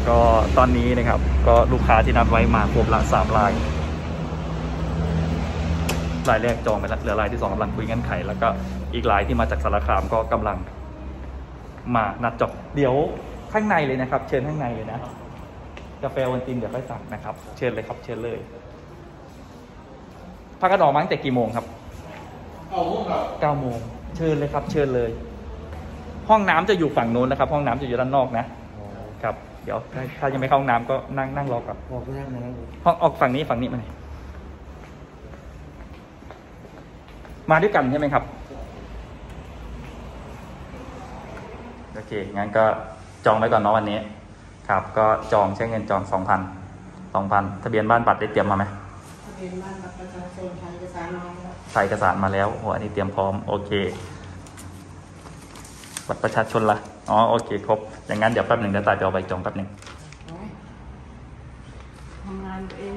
ก็ตอนนี้นะครับก็ลูกค้าที่นัดไว้มาครบละ3 รายรายแรกจองไปแล้วเหลือรายที่2กำลังคุยเงื่อนไขแล้วก็อีกรายที่มาจากสารคามก็กำลังมานัดจองเดี๋ยวข้างในเลยนะครับเชิญข้างในเลยนะกาแฟวันตินเดี๋ยวค่อยสั่งนะครับเชิญเลยครับเชิญเลยพักกันออกมาตั้งแต่กี่โมงครับ9 โมงเชิญเลยครับเชิญเลยห้องน้ำจะอยู่ฝั่งโน้นนะครับห้องน้ำจะอยู่ด้านนอกนะครับเดี๋ยวถ้ายังไม่เข้าห้องน้ำก็นั่งรอก่อนห้องออกฝั่งนี้มาไหนมาด้วยกันใช่ไหมครับโอเคงั้นก็จองไว้ก่อนเนาะวันนี้ครับก็จองใช้เงินจอง 2,000 ทะเบียนบ้านบัตรได้เตรียมมาไหมทะเบียนบ้านบัตรประชาชนถ่ายเอกสารมาแล้วถ่ายเอกสารมาแล้วอันนี้เตรียมพร้อมโอเคบัตรประชาชนละอ๋อโอเคครบอย่างนั้นเดี๋ยวแป๊บหนึ่งเดี๋ยวตายไปเอาใบจองแป๊บหนึ่งทำงานเอง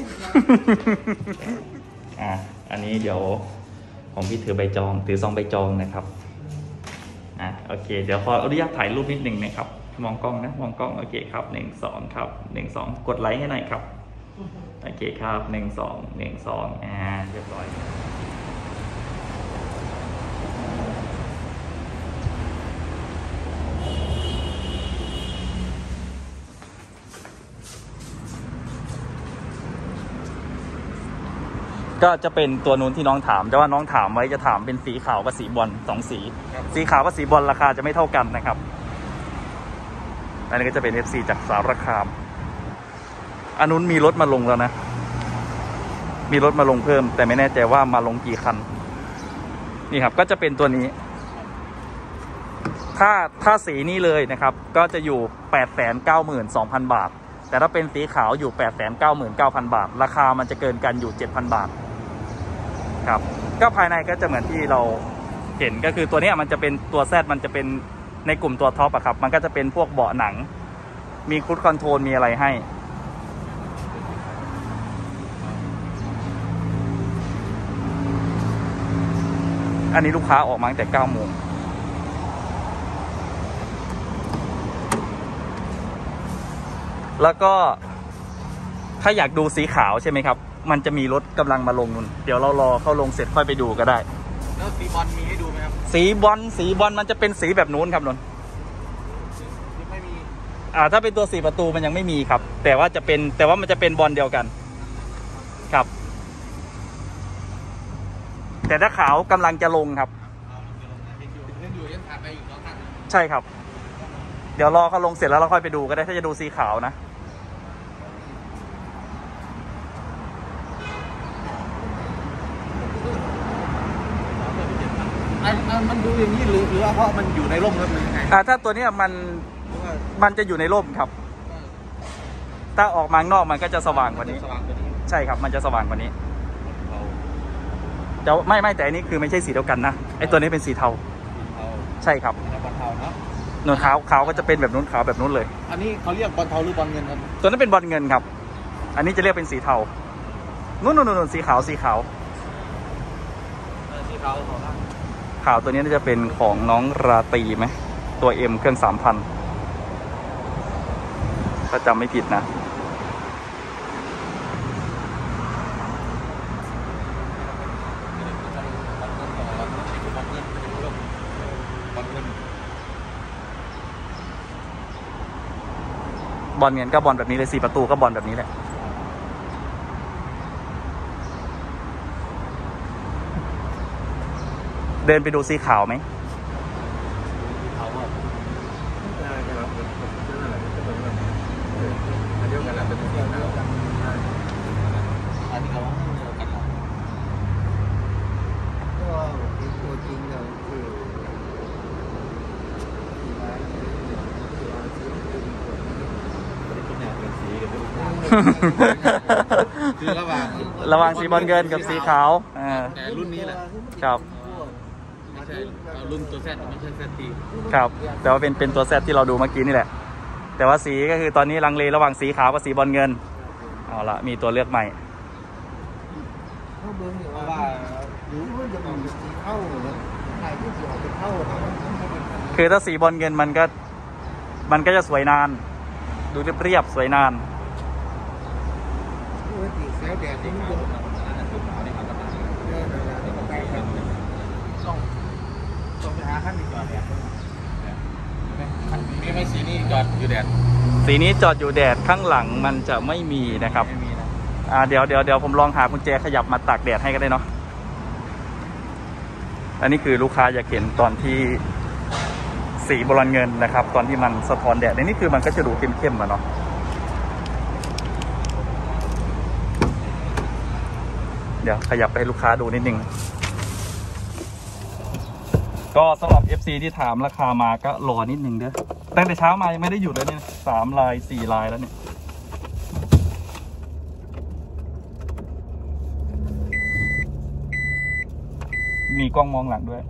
อันนี้เดี๋ยวผมพี่ถือใบจองถือ2 ใบจองนะครับโอเคเดี๋ยวขออนุญาตถ่ายรูปนิดหนึ่งนะครับมองกล้องนะมองกล้องโอเคครับ1 2ครับ1 2กดไลค์ให้หน่อยครับโอเคครับ1 2 1 2เรียบร้อยก็จะเป็นตัวนู้นที่น้องถามแต่ว่าน้องถามไว้จะถามเป็นสีขาวกับสีบอล2 สีขาวกับสีบอลราคาจะไม่เท่ากันนะครับอันนี้ก็จะเป็น FC จากสารคามอันนู้นมีรถมาลงแล้วนะมีรถมาลงเพิ่มแต่ไม่แน่ใจว่ามาลงกี่คันนี่ครับก็จะเป็นตัวนี้ถ้าสีนี้เลยนะครับก็จะอยู่ 892,000 บาทแต่ถ้าเป็นสีขาวอยู่ 899,000 บาทราคามันจะเกินกันอยู่ 7,000 บาทครับก็ภายในก็จะเหมือนที่เราเห็นก็คือตัวนี้มันจะเป็นตัว Z มันจะเป็นในกลุ่มตัวท็อปอะครับมันก็จะเป็นพวกเบาะหนังมีครูซคอนโทรลมีอะไรให้อันนี้ลูกค้าออกมาตั้งแต่9 โมงแล้วก็ถ้าอยากดูสีขาวใช่ไหมครับมันจะมีรถกำลังมาลงนู่นเดี๋ยวเรารอเข้าลงเสร็จค่อยไปดูก็ได้แล้วสีบอลมีให้ดูไหมครับสีบอลมันจะเป็นสีแบบนู้นครับนนท์ไม่มีถ้าเป็นตัว4 ประตูมันยังไม่มีครับแต่ว่ามันจะเป็นบอลเดียวกันครับแต่ถ้าขาวกำลังจะลงครับใช่ครับเดี๋ยวรอเขาลงเสร็จแล้วเราค่อยไปดูก็ได้ถ้าจะดูสีขาวนะมันดูอย่างนี้หรือว่าเพราะมันอยู่ในร่มครับหรือไงถ้าตัวนี้มันจะอยู่ในร่มครับถ้าออกมาข้างนอกมันก็จะสว่างกว่านี้ใช่ครับมันจะสว่างกว่านี้จะไม่แต่อันนี้คือไม่ใช่สีเดียวกันนะไอ้ตัวนี้เป็นสีเทาใช่ครับบอลเทาเนาะนวลขาวก็จะเป็นแบบนู้นขาวแบบนู้นเลยอันนี้เขาเรียกบอลเทาหรือบอลเงินครับตัวนั้นเป็นบอลเงินครับอันนี้จะเรียกเป็นสีเทานู่นสีขาวสีขาวขาวตัวนี้น่าจะเป็นของน้องราตรีไหมตัว M เครื่อง 3,000ถ้าจำไม่ผิดนะบอลเงินก็บอลแบบนี้เลย4 ประตูก็บอลแบบนี้แหละเดินไปดูสีขาวไหมคือระหว่างสีบอลเงินกับสีขาวแต่รุ่นนี้แหละครับไม่ใช่รุ่นตัวแซดไม่ใช่แซดตีครับแต่ว่าเป็นตัวแซดที่เราดูเมื่อกี้นี่แหละแต่ว่าสีก็คือตอนนี้ลังเลระหว่างสีขาวกับสีบอลเงินเอาละมีตัวเลือกใหม่เพราะว่าดูมันจะมีสีเท่าเลยใครที่สีออกเป็นเท่าคือถ้าสีบอลเงินมันก็จะสวยนานดูเรียบๆสวยนานปกติแสงแดดนี่มันเยอะต้องไปหาขั้นจอดแดดมีไม่สีนี่จอดอยู่แดดสีนี้จอดอยู่แดดข้างหลังมันจะไม่มีนะครับไม่มีนะเดี๋ยวผมลองหากุญแจขยับมาตากแดดให้ก็ได้เนาะอันนี้คือลูกค้าอยากเห็นตอนที่สีบรอนเงินนะครับตอนที่มันสะท้อนแดดนี่คือมันก็จะดูเข้มๆอะเนาะเดี๋ยวขยับไปให้ลูกค้าดูนิดนึงก็สำหรับ FC ที่ถามราคามาก็รอนิดนึงเด้อตั้งแต่เช้ามายังไม่ได้หยุดเลยเนี่ย3 ลาย 4 ลายแล้วเนี่ยมีกล้องมองหลังด้วย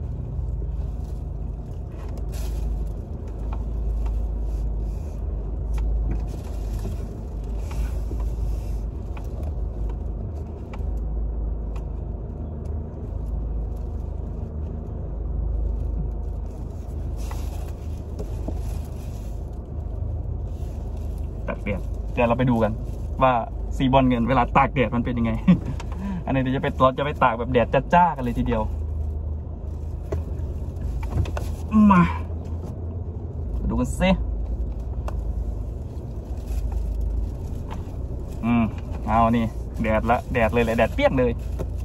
ตากแดดเดี๋ยวเราไปดูกันว่าสีบอลเงินเวลาตากแดดมันเป็นยังไง อันนี้เราจะไปตากแบบแดดจ้าๆกันเลยทีเดียวมาดูกันซิเอานี่แดดละแดดเลยแหละแดดเปียกเลย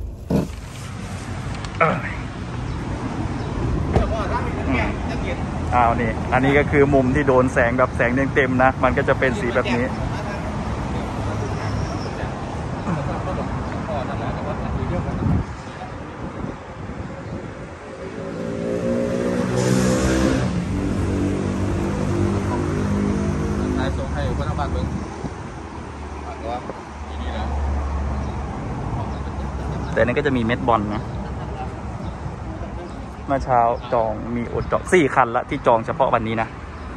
เอานี่อันนี้ก็คือมุมที่โดนแสงแบบแสงเต็มๆนะมันก็จะเป็นสีแบบนี้แต่นี่ก็จะมีเม็ดบอลนะเมื่อเช้าจองมีอดจอง4 คันละที่จองเฉพาะวันนี้นะ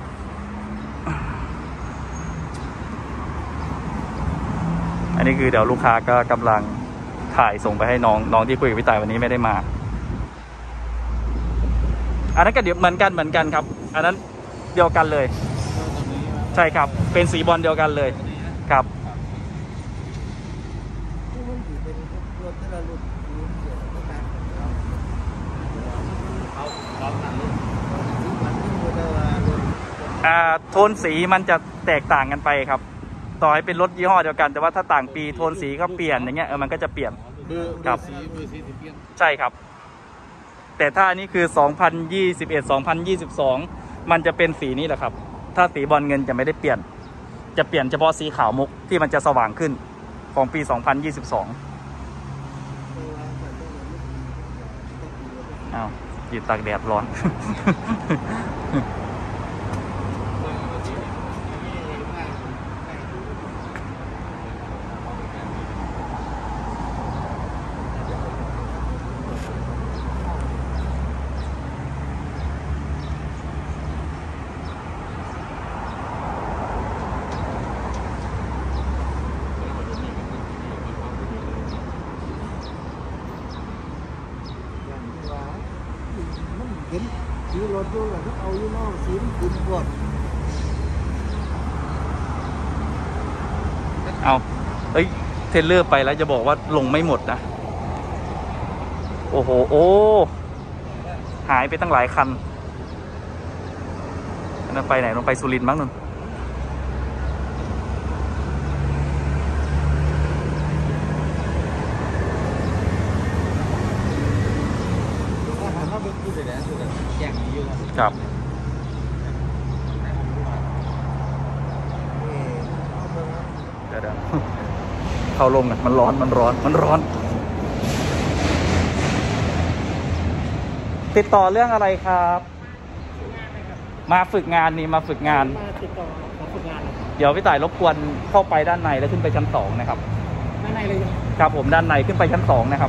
อันนี้คือเดี๋ยวลูกค้าก็กำลังถ่ายส่งไปให้น้องที่คุยกับพี่ต่ายวันนี้ไม่ได้มาอันนั้นก็เดี๋ยวเหมือนกันครับอันนั้นเดียวกันเลยใช่ครับเป็นสีบอลเดียวกันเลยครับโทนสีมันจะแตกต่างกันไปครับต่อให้เป็นรถยี่ห้อเดียวกันแต่ว่าถ้าต่างปีโทนสีก็เปลี่ยนอย่างเงี้ยมันก็จะเปลี่ยนครับใช่ครับแต่ถ้าอันนี้คือ2021 2022มันจะเป็นสีนี้แหละครับถ้าสีบอลเงินจะไม่ได้เปลี่ยนจะเปลี่ยนเฉพาะสีขาวมุกที่มันจะสว่างขึ้นของปี2022อ้าวยืนตากแดดร้อนเห็นสีรถด้วยถ้าเอาอยู่นอกสีมันขุ่นบดเอาเฮ้ยเทรลเลอร์ไปแล้วจะบอกว่าลงไม่หมดนะโอ้โหโอ้หายไปตั้งหลายคันนั่นไปไหนลงไปสุรินทร์มั้งนุ่นครับเดี๋ยวเข้าลงนะมันร้อนติดต่อเรื่องอะไรครับมาฝึกงานนี่มาฝึกงานมาติดต่อขอฝึกงานเดี๋ยวพี่ต่ายรบกวนเข้าไปด้านในแล้วขึ้นไปชั้น2นะครับด้านในเลยครับผมด้านในขึ้นไปชั้น2นะครับ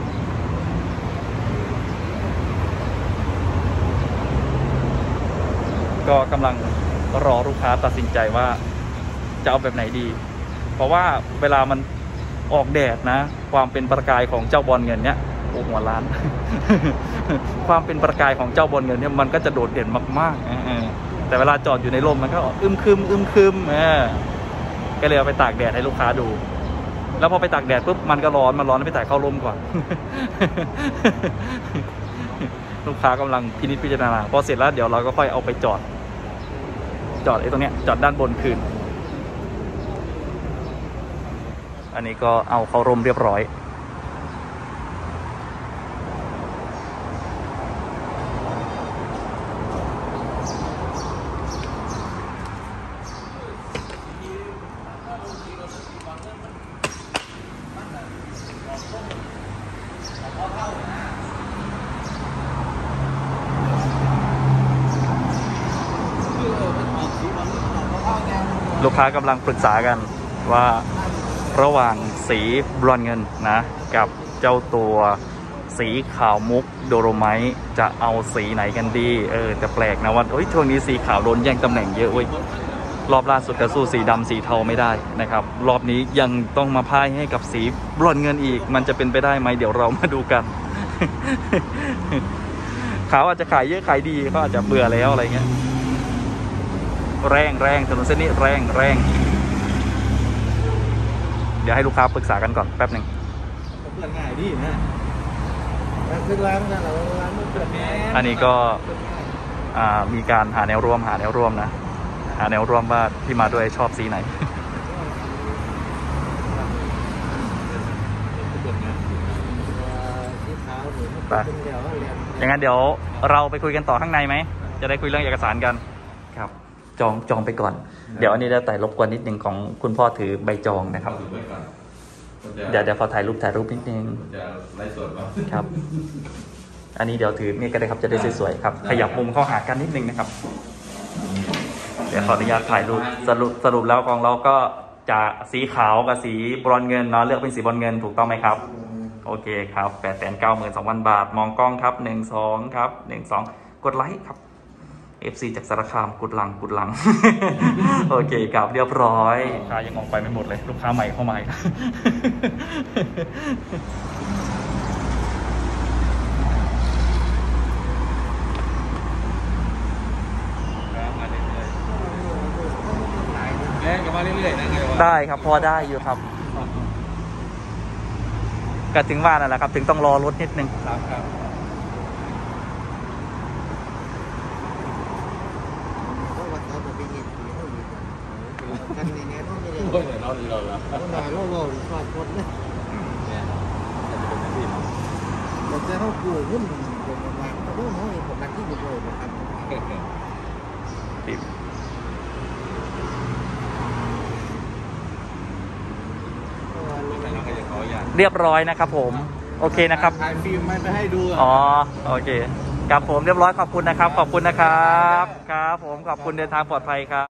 ก็กำลังรอลูกค้าตัดสินใจว่าจะเอาแบบไหนดีเพราะว่าเวลามันออกแดดนะความเป็นประกายของเจ้าบอลเงินเนี้ยโอ้หัวล้าน ความเป็นประกายของเจ้าบอลเงินเนี่ยมันก็จะโดดเด่นมากๆแต่เวลาจอดอยู่ในร่มมันก็อึมครึมก็เลยเอาไปตากแดดให้ลูกค้าดูแล้วพอไปตากแดดปุ๊บมันก็ร้อนไปตากเข้าร่มก่อน ลูกค้ากำลังพินิจพิจารณาพอเสร็จแล้วเดี๋ยวเราก็ค่อยเอาไปจอดไอ้ตรงเนี้ยจอดด้านบนคืนอันนี้ก็เอาเข้าร่มเรียบร้อยลูกค้ากำลังปรึกษากันว่าระหว่างสีบรอนซ์เงินนะกับเจ้าตัวสีขาวมุกโดโรไมต์จะเอาสีไหนกันดีแต่แปลกนะว่าช่วงนี้สีขาวโดนแย่งตำแหน่งเยอะเว้ยรอบล่าสุดก็สู้สีดำสีเทาไม่ได้นะครับรอบนี้ยังต้องมาพ่ายให้กับสีบรอนซ์เงินอีกมันจะเป็นไปได้ไหมเดี๋ยวเรามาดูกัน ขาวอาจจะขายเยอะขายดีก็อาจจะเบื่อแล้วอะไรเงี้ยแรงถนนเส้นนี้แรงเดี๋ยวให้ลูกค้าปรึกษากันก่อนแป๊บหนึ่งเพื่อนง่ายดีนะซื้อร้านนั่นแหละร้านมันเปิดแม่อันนี้ก็มีการหาแนวร่วมนะหาแนวร่วมว่าที่มาด้วยชอบสีไหนสีขาวหรือมันเป็นเดี๋ยวเรียนอย่างนั้นเดี๋ยวเราไปคุยกันต่อข้างในไหมจะได้คุยเรื่องเอกสารกันครับจองไปก่อนเดี๋ยวอันนี้ได้แต่รบกวนนิดนึงของคุณพ่อถือใบจองนะครับเดี๋ยวพอถ่ายรูปนิดนึงจะไล่สดป่ะครับอันนี้เดี๋ยวถือนี่ก็ได้ครับจะได้สวยๆครับขยับมุมเข้าหากันนิดนึงนะครับเดี๋ยวขออนุญาตถ่ายรูปสรุปแล้วของเราก็จะสีขาวกับสีบรอนซ์เงินเนาะเลือกเป็นสีบรอนซ์เงินถูกต้องไหมครับโอเคครับ 892,000 บาทมองกล้องครับ12ครับ12กดไลค์ครับ FC จากสารคามกุดลัง โอเคครับเรียบร้อยลูกค้ายังมองไปไม่หมดเลยลูกค้าใหม่เข้ามาอีกมาเรื่อยๆแรงกันมาเรื่อยๆนะไงวะได้ครับพอได้อยู่ครับก็ถึงว่านั่นแหละครับถึงต้องรอรถนิดนึงครับเพราะว่าเขาจะไปเห็นสีเขาอยู่กันในนี้เขาไม่ได้โอ้ยเราดีเราละเขาหนาเราฝากคนนะเนี่ยจะเป็นที่เราจะเข้ากู้หุ้นเป็นประมาณเขาดูน้อยผมนักที่อยู่เลยนะครับเรียบร้อยนะครับผมโอเคนะครับถ่ายฟิล์มไม่ไปให้ดูอ๋อโอเคครับผมเรียบร้อยขอบคุณนะครับครับผมขอบคุณเดินทางปลอดภัยครับ